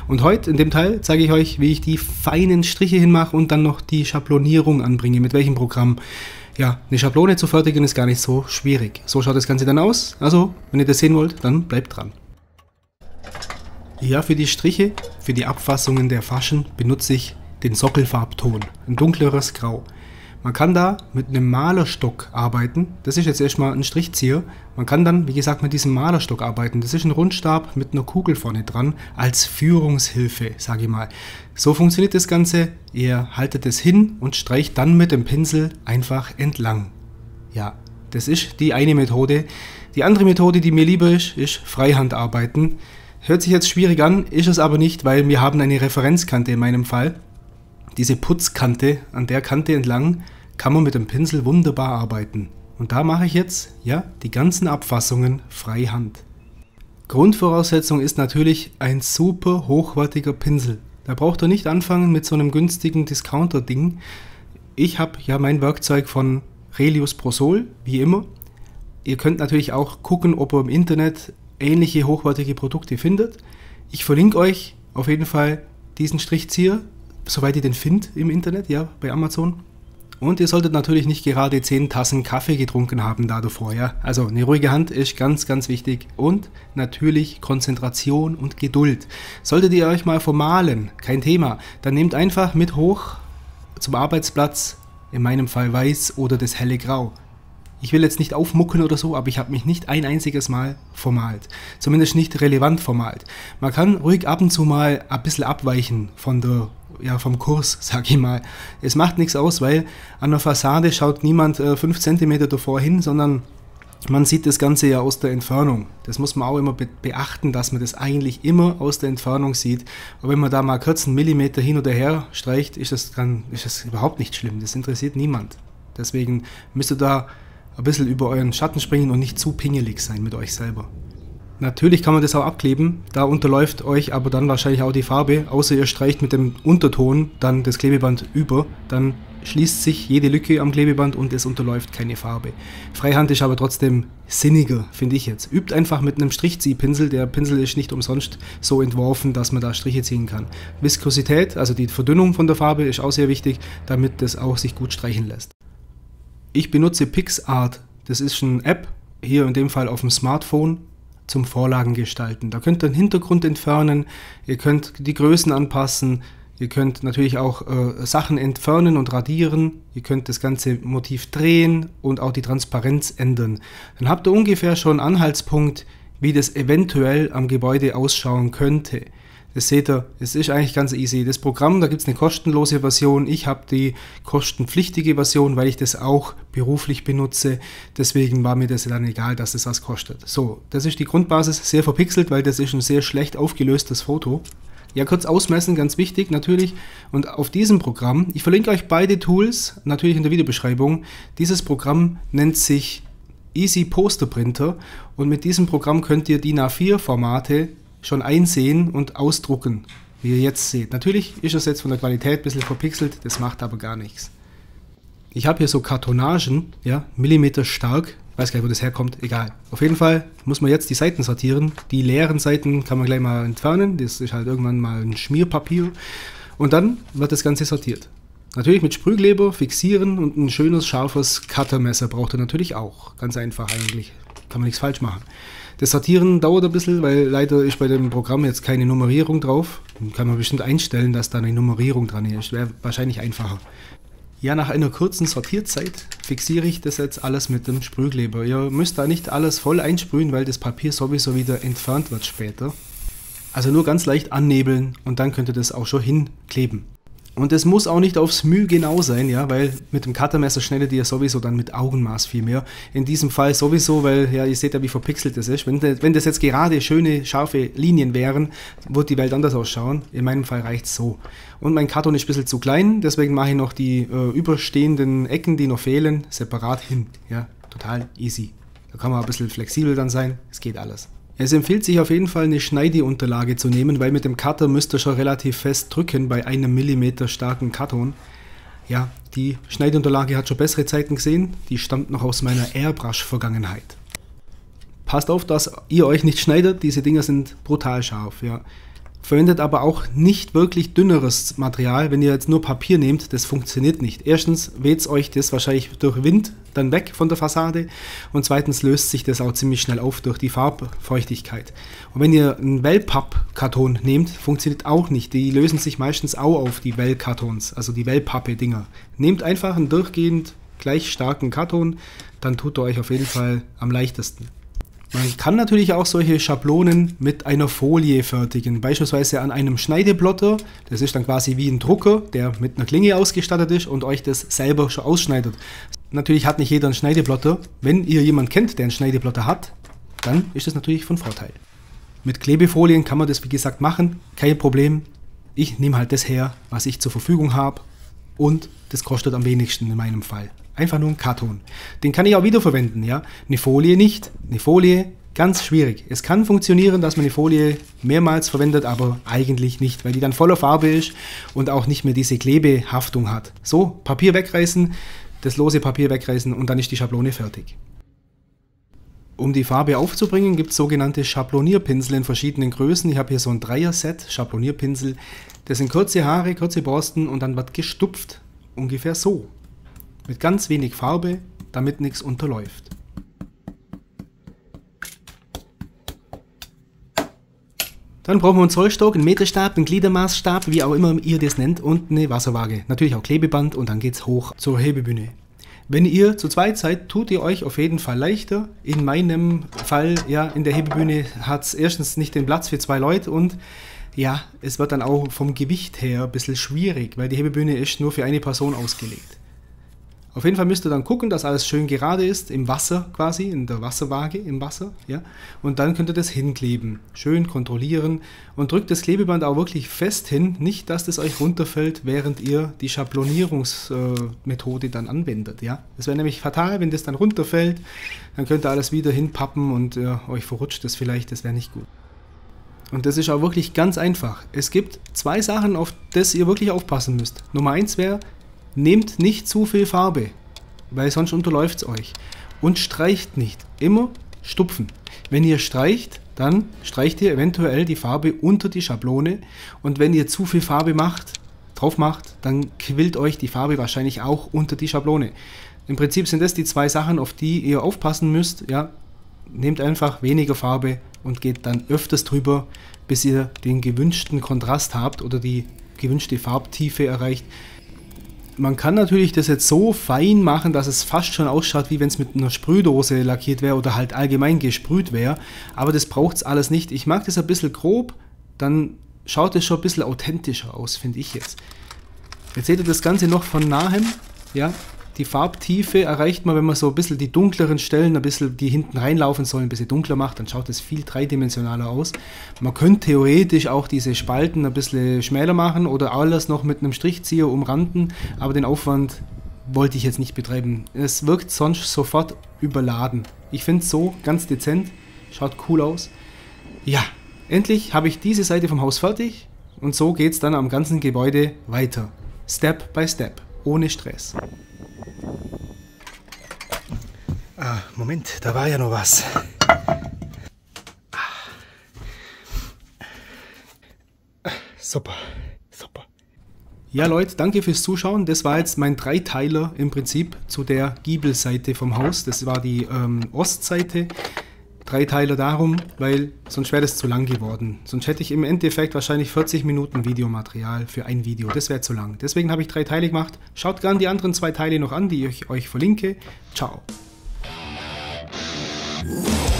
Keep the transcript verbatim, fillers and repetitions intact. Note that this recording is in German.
Und heute in dem Teil zeige ich euch, wie ich die feinen Striche hinmache und dann noch die Schablonierung anbringe, mit welchem Programm. Ja, eine Schablone zu fertigen ist gar nicht so schwierig. So schaut das Ganze dann aus. Also, wenn ihr das sehen wollt, dann bleibt dran. Ja, für die Striche, für die Abfassungen der Faschen benutze ich den Sockelfarbton, ein dunkleres Grau. Man kann da mit einem Malerstock arbeiten. Das ist jetzt erstmal ein Strichzieher. Man kann dann, wie gesagt, mit diesem Malerstock arbeiten. Das ist ein Rundstab mit einer Kugel vorne dran als Führungshilfe, sage ich mal. So funktioniert das Ganze. Ihr haltet es hin und streicht dann mit dem Pinsel einfach entlang. Ja, das ist die eine Methode. Die andere Methode, die mir lieber ist, ist Freihandarbeiten. Hört sich jetzt schwierig an, ist es aber nicht, weil wir haben eine Referenzkante in meinem Fall. Diese Putzkante, an der Kante entlang, kann man mit dem Pinsel wunderbar arbeiten. Und da mache ich jetzt, ja, die ganzen Abfassungen freihand. Grundvoraussetzung ist natürlich ein super hochwertiger Pinsel. Da braucht ihr nicht anfangen mit so einem günstigen Discounter-Ding. Ich habe ja mein Werkzeug von Relius Prosol, wie immer. Ihr könnt natürlich auch gucken, ob ihr im Internet ähnliche hochwertige Produkte findet. Ich verlinke euch auf jeden Fall diesen Strichzieher, soweit ihr den findet im Internet, ja, bei Amazon. Und ihr solltet natürlich nicht gerade zehn Tassen Kaffee getrunken haben da davor, ja. Also eine ruhige Hand ist ganz, ganz wichtig. Und natürlich Konzentration und Geduld. Solltet ihr euch mal vermalen, kein Thema, dann nehmt einfach mit hoch zum Arbeitsplatz, in meinem Fall weiß oder das helle Grau. Ich will jetzt nicht aufmucken oder so, aber ich habe mich nicht ein einziges Mal vermalt. Zumindest nicht relevant vermalt. Man kann ruhig ab und zu mal ein bisschen abweichen von der, ja, vom Kurs, sag ich mal. Es macht nichts aus, weil an der Fassade schaut niemand äh, fünf Zentimeter davor hin, sondern man sieht das Ganze ja aus der Entfernung. Das muss man auch immer be beachten, dass man das eigentlich immer aus der Entfernung sieht. Und wenn man da mal kurz einen Millimeter hin oder her streicht, ist das, dann, ist das überhaupt nicht schlimm. Das interessiert niemand. Deswegen müsst ihr da ein bisschen über euren Schatten springen und nicht zu pingelig sein mit euch selber. Natürlich kann man das auch abkleben, da unterläuft euch aber dann wahrscheinlich auch die Farbe, außer ihr streicht mit dem Unterton dann das Klebeband über, dann schließt sich jede Lücke am Klebeband und es unterläuft keine Farbe. Freihand ist aber trotzdem sinniger, finde ich jetzt. Übt einfach mit einem Strichziehpinsel, der Pinsel ist nicht umsonst so entworfen, dass man da Striche ziehen kann. Viskosität, also die Verdünnung von der Farbe, ist auch sehr wichtig, damit das auch sich gut streichen lässt. Ich benutze PixArt, das ist eine App, hier in dem Fall auf dem Smartphone, zum Vorlagen gestalten. Da könnt ihr den Hintergrund entfernen, ihr könnt die Größen anpassen, ihr könnt natürlich auch äh, Sachen entfernen und radieren, ihr könnt das ganze Motiv drehen und auch die Transparenz ändern. Dann habt ihr ungefähr schon einen Anhaltspunkt, wie das eventuell am Gebäude ausschauen könnte. Das seht ihr, es ist eigentlich ganz easy. Das Programm, da gibt es eine kostenlose Version. Ich habe die kostenpflichtige Version, weil ich das auch beruflich benutze. Deswegen war mir das dann egal, dass es was kostet. So, das ist die Grundbasis, sehr verpixelt, weil das ist ein sehr schlecht aufgelöstes Foto. Ja, kurz ausmessen, ganz wichtig natürlich. Und auf diesem Programm, ich verlinke euch beide Tools, natürlich in der Videobeschreibung. Dieses Programm nennt sich Easy Poster Printer und mit diesem Programm könnt ihr D I N A vier Formate schon einsehen und ausdrucken, wie ihr jetzt seht. Natürlich ist es jetzt von der Qualität ein bisschen verpixelt, das macht aber gar nichts. Ich habe hier so Kartonagen, ja, Millimeter stark, weiß gar nicht, wo das herkommt, egal. Auf jeden Fall muss man jetzt die Seiten sortieren. Die leeren Seiten kann man gleich mal entfernen, das ist halt irgendwann mal ein Schmierpapier. Und dann wird das Ganze sortiert. Natürlich mit Sprühkleber fixieren und ein schönes, scharfes Cuttermesser braucht ihr natürlich auch. Ganz einfach eigentlich, kann man nichts falsch machen. Das Sortieren dauert ein bisschen, weil leider ist bei dem Programm jetzt keine Nummerierung drauf. Dann kann man bestimmt einstellen, dass da eine Nummerierung dran ist. Wäre wahrscheinlich einfacher. Ja, nach einer kurzen Sortierzeit fixiere ich das jetzt alles mit dem Sprühkleber. Ihr müsst da nicht alles voll einsprühen, weil das Papier sowieso wieder entfernt wird später. Also nur ganz leicht annebeln und dann könnt ihr das auch schon hinkleben. Und es muss auch nicht aufs Müh genau sein, ja, weil mit dem Cuttermesser schneidet ihr sowieso dann mit Augenmaß viel mehr. In diesem Fall sowieso, weil ja, ihr seht ja, wie verpixelt das ist. Wenn, wenn das jetzt gerade schöne, scharfe Linien wären, würde die Welt anders ausschauen. In meinem Fall reicht es so. Und mein Karton ist ein bisschen zu klein, deswegen mache ich noch die äh, überstehenden Ecken, die noch fehlen, separat hin. Ja, total easy. Da kann man ein bisschen flexibel dann sein, es geht alles. Es empfiehlt sich auf jeden Fall eine Schneideunterlage zu nehmen, weil mit dem Cutter müsst ihr schon relativ fest drücken bei einem Millimeter starken Karton. Ja, die Schneideunterlage hat schon bessere Zeiten gesehen, die stammt noch aus meiner Airbrush-Vergangenheit. Passt auf, dass ihr euch nicht schneidet, diese Dinger sind brutal scharf. Ja. Verwendet aber auch nicht wirklich dünneres Material. Wenn ihr jetzt nur Papier nehmt, das funktioniert nicht. Erstens weht es euch das wahrscheinlich durch Wind dann weg von der Fassade und zweitens löst sich das auch ziemlich schnell auf durch die Farbfeuchtigkeit. Und wenn ihr einen Wellpappkarton nehmt, funktioniert auch nicht. Die lösen sich meistens auch auf, die Wellkartons, also die Wellpappe-Dinger. Nehmt einfach einen durchgehend gleich starken Karton, dann tut er euch auf jeden Fall am leichtesten. Man kann natürlich auch solche Schablonen mit einer Folie fertigen, beispielsweise an einem Schneideplotter. Das ist dann quasi wie ein Drucker, der mit einer Klinge ausgestattet ist und euch das selber schon ausschneidet. Natürlich hat nicht jeder einen Schneideplotter. Wenn ihr jemanden kennt, der einen Schneideplotter hat, dann ist das natürlich von Vorteil. Mit Klebefolien kann man das wie gesagt machen, kein Problem. Ich nehme halt das her, was ich zur Verfügung habe und das kostet am wenigsten in meinem Fall. Einfach nur ein Karton. Den kann ich auch wiederverwenden, ja. Eine Folie nicht. Eine Folie, ganz schwierig. Es kann funktionieren, dass man eine Folie mehrmals verwendet, aber eigentlich nicht, weil die dann voller Farbe ist und auch nicht mehr diese Klebehaftung hat. So, Papier wegreißen, das lose Papier wegreißen und dann ist die Schablone fertig. Um die Farbe aufzubringen, gibt es sogenannte Schablonierpinsel in verschiedenen Größen. Ich habe hier so ein Dreier-Set, Schablonierpinsel. Das sind kurze Haare, kurze Borsten und dann wird gestupft. Ungefähr so. Mit ganz wenig Farbe, damit nichts unterläuft. Dann brauchen wir einen Zollstock, einen Meterstab, einen Gliedermaßstab, wie auch immer ihr das nennt, und eine Wasserwaage. Natürlich auch Klebeband und dann geht's hoch zur Hebebühne. Wenn ihr zu zweit seid, tut ihr euch auf jeden Fall leichter. In meinem Fall, ja, in der Hebebühne hat es erstens nicht den Platz für zwei Leute und ja, es wird dann auch vom Gewicht her ein bisschen schwierig, weil die Hebebühne ist nur für eine Person ausgelegt. Auf jeden Fall müsst ihr dann gucken, dass alles schön gerade ist, im Wasser quasi, in der Wasserwaage im Wasser, ja. Und dann könnt ihr das hinkleben, schön kontrollieren und drückt das Klebeband auch wirklich fest hin, nicht, dass das euch runterfällt, während ihr die Schablonierungsmethode dann anwendet, ja. Es wäre nämlich fatal, wenn das dann runterfällt, dann könnt ihr alles wieder hinpappen und äh, euch verrutscht das vielleicht, das wäre nicht gut. Und das ist auch wirklich ganz einfach. Es gibt zwei Sachen, auf das ihr wirklich aufpassen müsst. Nummer eins wäre, nehmt nicht zu viel Farbe, weil sonst unterläuft es euch. Und streicht nicht. Immer stupfen. Wenn ihr streicht, dann streicht ihr eventuell die Farbe unter die Schablone. Und wenn ihr zu viel Farbe macht, drauf macht, dann quillt euch die Farbe wahrscheinlich auch unter die Schablone. Im Prinzip sind das die zwei Sachen, auf die ihr aufpassen müsst. Ja, nehmt einfach weniger Farbe und geht dann öfters drüber, bis ihr den gewünschten Kontrast habt oder die gewünschte Farbtiefe erreicht. Man kann natürlich das jetzt so fein machen, dass es fast schon ausschaut, wie wenn es mit einer Sprühdose lackiert wäre oder halt allgemein gesprüht wäre. Aber das braucht es alles nicht. Ich mag das ein bisschen grob, dann schaut es schon ein bisschen authentischer aus, finde ich jetzt. Jetzt seht ihr das Ganze noch von nahem. Ja, die Farbtiefe erreicht man, wenn man so ein bisschen die dunkleren Stellen, ein bisschen die hinten reinlaufen sollen, ein bisschen dunkler macht, dann schaut es viel dreidimensionaler aus. Man könnte theoretisch auch diese Spalten ein bisschen schmäler machen oder alles noch mit einem Strichzieher umranden, aber den Aufwand wollte ich jetzt nicht betreiben. Es wirkt sonst sofort überladen. Ich finde es so ganz dezent, schaut cool aus. Ja, endlich habe ich diese Seite vom Haus fertig und so geht es dann am ganzen Gebäude weiter. Step by Step, ohne Stress. Ah, Moment, da war ja noch was. Ah, super, super. Ja Leute, danke fürs Zuschauen. Das war jetzt mein Dreiteiler im Prinzip zu der Giebelseite vom Haus. Das war die ähm, Ostseite. Dreiteiler darum, weil sonst wäre das zu lang geworden. Sonst hätte ich im Endeffekt wahrscheinlich vierzig Minuten Videomaterial für ein Video. Das wäre zu lang. Deswegen habe ich drei Teile gemacht. Schaut gerne die anderen zwei Teile noch an, die ich euch verlinke. Ciao.